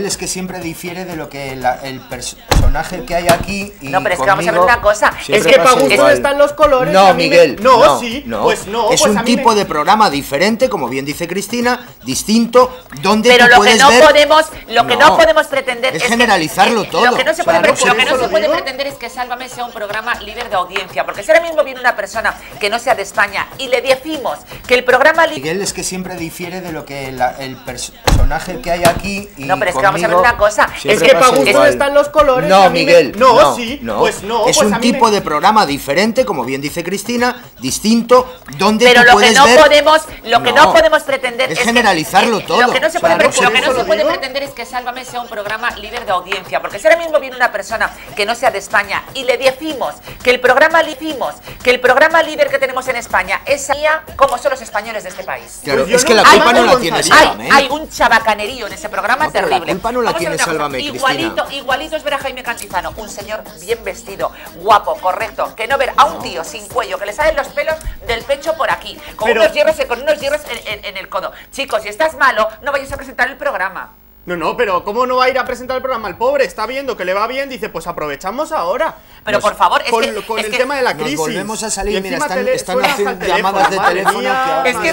es que siempre difiere de lo que el personaje que hay aquí. Y no, pero es que vamos a ver una cosa. Es que para gustos están los colores. No, Miguel. No, sí. Pues no. Es pues un tipo de programa diferente, como bien dice Cristina, distinto, donde pero tú lo que puedes no ver... podemos, lo que no podemos pretender es generalizarlo todo. Lo que no se puede, pretender es que Sálvame sea un programa líder de audiencia, porque si ahora mismo viene una persona que no sea de España y le decimos que el programa Miguel, es que siempre difiere de lo que el personaje que hay aquí. Y no, pero es que vamos a ver una cosa. Es que para gustos están los colores. No, Miguel. No, sí. Pues no. Es un tipo de programa diferente, como bien dice Cristina, distinto, donde pero tú puedes ver... lo que no podemos pretender es generalizarlo todo. Lo que no se puede pretender es que Sálvame sea un programa líder de audiencia, porque si ahora mismo viene una persona que no sea de España y le decimos que el programa líder que tenemos en España es como son los españoles de este país. Claro, es que la culpa no la tiene Sálvame. Hay un chabacanerío en ese programa terrible. La culpa no la tiene Sálvame, Cristina. Igualito es ver a Jaime Cantizano, un señor bien vestido, guapo, correcto, que no ver a un tío sin cuello, que le salen los pelos del pecho por aquí, con unos hierros en el codo. Chicos, si estás malo, no vayas a presentar el programa. No, pero ¿cómo no va a ir a presentar el programa? El pobre está viendo que le va bien, dice, pues aprovechamos ahora. Pero por favor, con el tema de la crisis. Nos volvemos a salir, mira, están haciendo llamadas de teléfono. Es que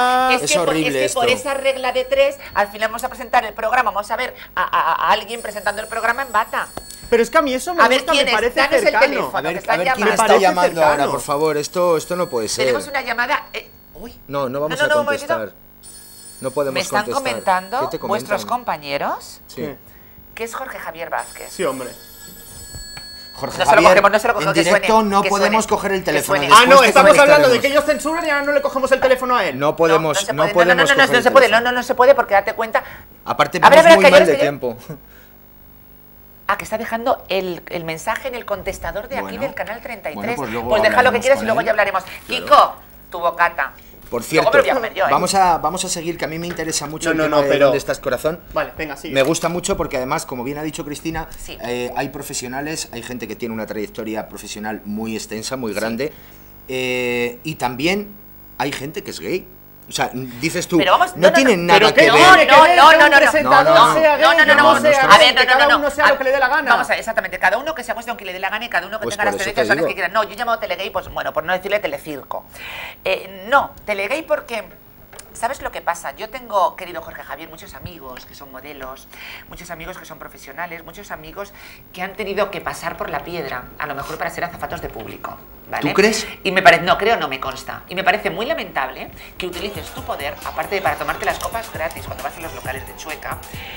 por esa regla de 3, al final vamos a presentar el programa, vamos a ver a alguien presentando el programa en bata. Pero es que a mí eso me parece cercano. A ver quién está llamando ahora, por favor, esto no puede ser. Tenemos una llamada... Uy. No vamos a contestar. No podemos ¿Me están contestar. comentando vuestros compañeros? Sí. Que es Jorge Javier Vázquez. Sí, hombre. Jorge Javier, en directo no podemos coger el teléfono. No, estamos hablando de que ellos censuran y ahora no le cogemos el teléfono a él. No podemos, no se puede porque date cuenta. Aparte, vamos muy mal de tiempo. Que está dejando el mensaje en el contestador de aquí del canal 33. Pues deja lo que quieras y luego ya hablaremos. Kiko, tu bocata. Por cierto, vamos a seguir, que a mí me interesa mucho el tema de dónde estás, corazón. Vale, venga, sí. Me gusta mucho porque además, como bien ha dicho Cristina, hay profesionales, hay gente que tiene una trayectoria profesional muy extensa, muy grande, y también hay gente que es gay. O sea, dices tú, no tienen nada que ver. No. sea lo que le dé la gana. Vamos a ver, exactamente, cada uno que se acueste aunque le dé la gana y cada uno que tenga las tendencias que quiera. No, yo he llamado telegay, pues bueno, por no decirle telecirco. No, telegay porque... ¿Sabes lo que pasa? Yo tengo, querido Jorge Javier, muchos amigos que son modelos, muchos amigos que son profesionales, muchos amigos que han tenido que pasar por la piedra, a lo mejor para ser azafatos de público, ¿vale? ¿Tú crees? Y me parece, no creo, no me consta. Y me parece muy lamentable que utilices tu poder, aparte de para tomarte las copas gratis cuando vas a los locales de Chueca.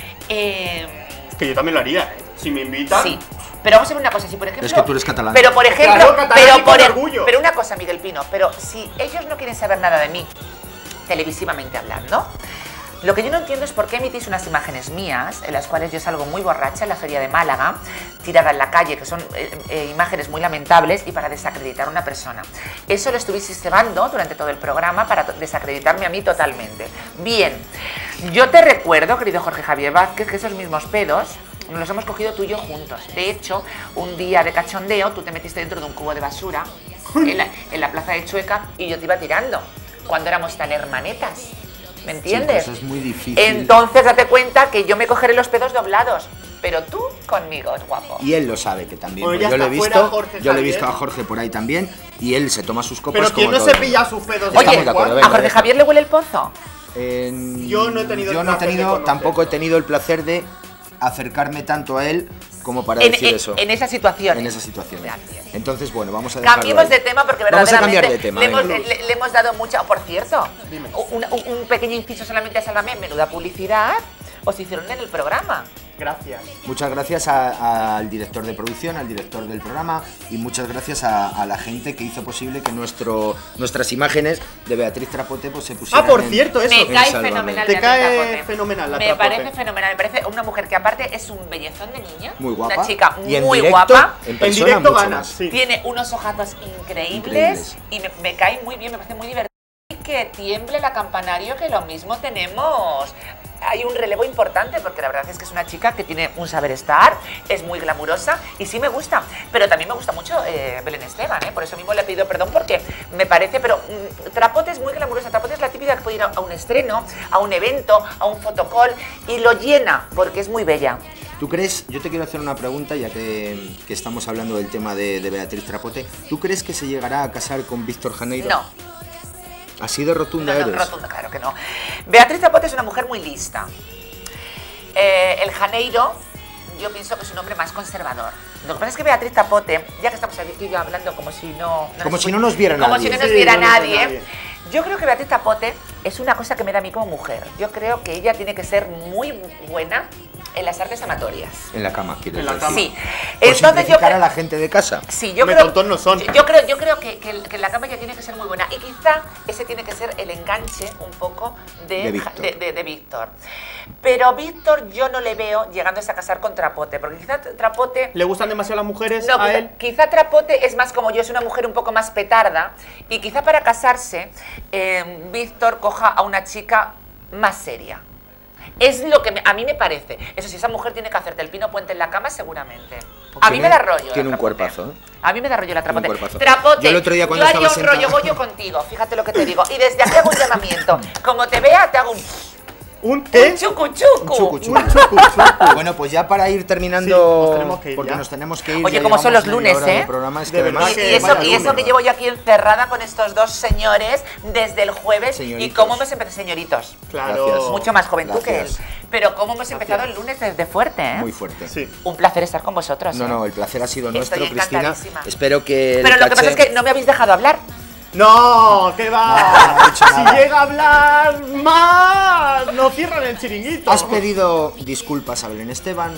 Que yo también lo haría, si me invitan. Sí. Pero vamos a ver una cosa, si por ejemplo... Es que tú eres catalán. Pero por ejemplo... Claro, pero una cosa, Miguel Pino, pero si ellos no quieren saber nada de mí, televisivamente hablando, lo que yo no entiendo es por qué emitís unas imágenes mías en las cuales yo salgo muy borracha en la feria de Málaga, tirada en la calle, que son imágenes muy lamentables y para desacreditar a una persona. Eso lo estuvisteis cebando durante todo el programa para desacreditarme a mí totalmente. Bien, yo te recuerdo, querido Jorge Javier Vázquez, que esos mismos pedos nos los hemos cogido tú y yo juntos. De hecho, un día de cachondeo tú te metiste dentro de un cubo de basura en la plaza de Chueca y yo te iba tirando. Cuando éramos tan hermanetas, ¿me entiendes? Sí, eso es muy difícil. Entonces date cuenta que yo me cogeré los pedos doblados, pero tú conmigo, guapo. Y él lo sabe que también. Bueno, yo lo he visto a Jorge por ahí también, y él se toma sus copas. Pero ¿quién no se pilla sus pedos? Oye, ¿a Jorge Javier le huele el pozo? Yo no he tenido, tampoco he tenido el placer de acercarme tanto a él como para decir eso. En esa situación. En esa situación. Entonces, bueno, vamos a dejarlo Cambiemos de tema porque verdaderamente vamos a cambiar de tema, le hemos dado mucha... Por cierto, un pequeño inciso solamente a Sálvame, menuda publicidad os hicieron en el programa. Gracias. Muchas gracias al director de producción, al director del programa, y muchas gracias a la gente que hizo posible que nuestras imágenes de Beatriz Trapote pues se pusieran. Por cierto, eso. Me cae fenomenal. Te cae fenomenal la Me Trapote. parece fenomenal, me parece una mujer que aparte es un bellezón de niña. Muy guapa. Una chica y en muy directo, guapa. En persona, directo mucho ganas, más. sí. Tiene unos ojazos increíbles. Y me cae muy bien, me parece muy divertido. Que tiemble la campanario, que lo mismo tenemos hay un relevo importante, porque la verdad es que es una chica que tiene un saber estar, es muy glamurosa y sí me gusta, pero también me gusta mucho Belén Esteban, por eso mismo le he pedido perdón porque me parece, pero Trapote es muy glamurosa, Trapote es la típica que puede ir a un estreno, a un evento, a un fotocall y lo llena porque es muy bella. ¿Tú crees, yo te quiero hacer una pregunta ya que estamos hablando del tema de Beatriz Trapote, ¿tú crees que se llegará a casar con Víctor Janeiro? No. ¿Así de rotunda eres? No, rotunda, claro que no. Beatriz Trapote es una mujer muy lista. El Janeiro, yo pienso que es un hombre más conservador. Lo que pasa es que Beatriz Trapote, ya que estamos aquí yo hablando como si no nos viera nadie. Como si no nos viera nadie. Yo creo que Beatriz Trapote es una cosa que me da a mí como mujer. Yo creo que ella tiene que ser muy buena en las artes amatorias. En la cama, quieres En la decir. cama. Sí. Por Entonces yo a la gente de casa. Sí, yo Me creo, tontos no son. Yo creo que en la cama ya tiene que ser muy buena. Y quizá ese tiene que ser el enganche un poco de Víctor. Pero Víctor yo no le veo llegándose a casar con Trapote, porque quizá Trapote... ¿Le gustan demasiado las mujeres No, a él? quizá Trapote es más como yo, es una mujer un poco más petarda. Y quizá para casarse, Víctor coja a una chica más seria. Es lo que a mí me parece. Eso sí, esa mujer tiene que hacerte el pino puente en la cama, seguramente. A mí me da rollo. Tiene un cuerpazo, ¿eh? A mí me da rollo la Trapote. Yo el otro día cuando haría un estaba rollo bollo contigo, fíjate lo que te digo. Y desde aquí hago un llamamiento. Como te vea, te hago un... ¿Un qué? Un chucu chucu. Un chucu chucu. Bueno, pues ya para ir terminando, Sí, nos tenemos que ir porque ya. nos tenemos que ir. Oye, ya como son llevamos los media lunes, hora de ¿eh? programa, es De que verdad además- que Y vaya eso que llevo yo aquí encerrada con estos dos señores desde el jueves. Señoritos. Y cómo hemos empezado, señoritos. Claro. Gracias. Mucho más juventud Gracias. que él. Pero cómo hemos empezado el lunes desde fuerte, ¿eh? Muy fuerte. Sí. Un placer estar con vosotros. ¿eh? No, el placer ha sido nuestro, Estoy Cristina. encantadísima. Espero que. Pero lo que pasa es que no me habéis dejado hablar. No, ¿qué va? No he dicho Si nada. llega a hablar más, no cierran el chiringuito. Has pedido disculpas a Belén Esteban.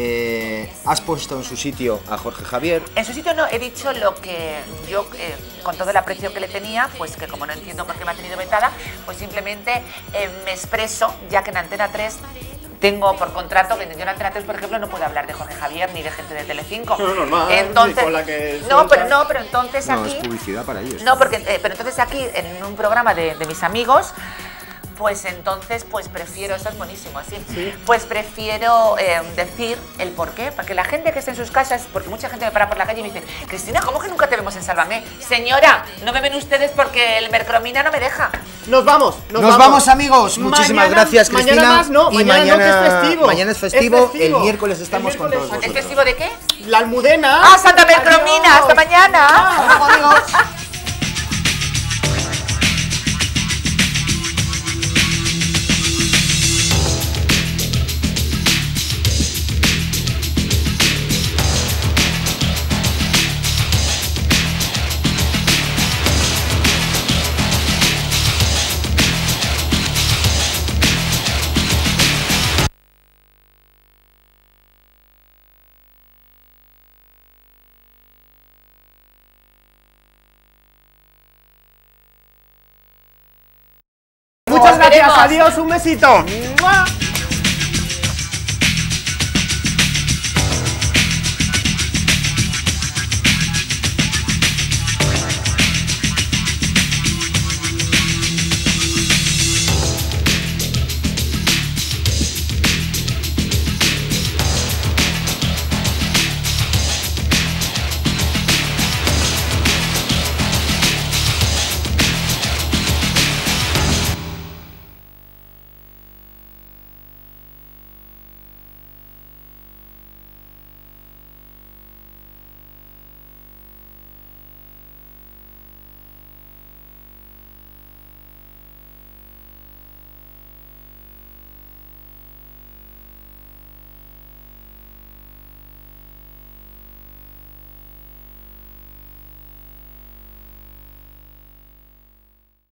Has puesto en su sitio a Jorge Javier. En su sitio no, he dicho lo que yo, con todo el aprecio que le tenía, pues que como no entiendo por qué me ha tenido vetada, pues simplemente me expreso, ya que en Antena 3 tengo por contrato que yo en Antena 3, por ejemplo, no puedo hablar de Jorge Javier ni de gente de Telecinco. No, normal, Entonces, ni con la que no, sueltas. pero entonces No, aquí... es publicidad para ellos. No, porque, pero entonces aquí, en un programa de mis amigos, pues entonces, pues prefiero, eso es buenísimo, así, Sí. pues prefiero decir el por qué, para que la gente que esté en sus casas, porque mucha gente me para por la calle y me dice, Cristina, ¿cómo que nunca te vemos en Sálvame? Señora, no me ven ustedes porque el Mercromina no me deja. Nos vamos, Nos vamos, amigos. Muchísimas Mañana- gracias, Cristina. Mañana más no, y mañana no, que es festivo. Mañana es festivo. El miércoles estamos con todos ¿Es vosotros. festivo de qué? La Almudena. ¡Ah, Santa Mercromina! Adiós. ¡Hasta mañana! Hasta luego, amigos. Muchas gracias, queremos. adiós, un besito. ¡Mua!